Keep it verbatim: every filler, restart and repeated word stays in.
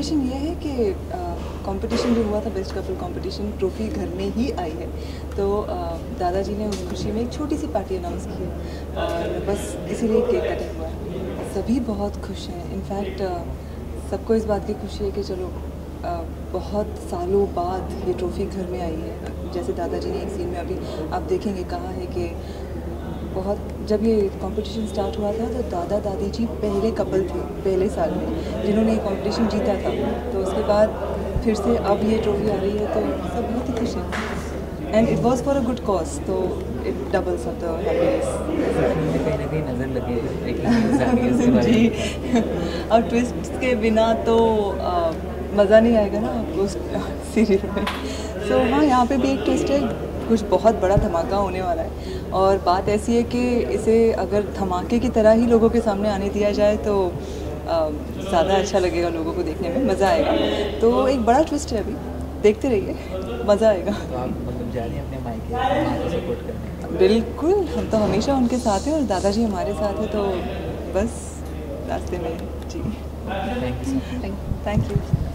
Celebration ये है कि कंपटीशन जो हुआ था बेस्ट कपल कंपटीशन, ट्रॉफी घर में ही आई है। तो आ, दादाजी ने उस खुशी में एक छोटी सी पार्टी अनाउंस की है और बस इसीलिए केक कटिंग हुआ है। सभी बहुत खुश हैं। इनफैक्ट सबको इस बात की खुशी है कि चलो आ, बहुत सालों बाद ये ट्रॉफ़ी घर में आई है। जैसे दादाजी ने एक सीन में अभी आप देखेंगे कहा है कि बहुत जब ये कंपटीशन स्टार्ट हुआ था तो दादा दादी जी पहले कपल थे पहले साल में जिन्होंने ये कंपटीशन जीता था। तो उसके बाद फिर से अब ये ट्रॉफ़ी आ रही है तो सब बहुत ही खुश हैं and it was for a good cause, तो it doubles up the happiness. कहीं ना कहीं नज़र लगे जी अब ट्विस्ट के बिना तो मज़ा नहीं आएगा ना आपको उस सीरियल में। सो so, हाँ, यहाँ पे भी एक ट्विस्ट है, कुछ बहुत बड़ा धमाका होने वाला है और बात ऐसी है कि इसे अगर धमाके की तरह ही लोगों के सामने आने दिया जाए तो ज़्यादा अच्छा लगेगा, लोगों को देखने में मज़ा आएगा। तो एक बड़ा ट्विस्ट है, अभी देखते रहिए, मज़ा आएगा। तो आप मतलब जा रही हैं अपने मायके को सपोर्ट करने? बिल्कुल, हम तो हमेशा उनके साथ हैं और दादाजी हमारे साथ हैं, तो बस रास्ते में जी। Thank you. Thank you.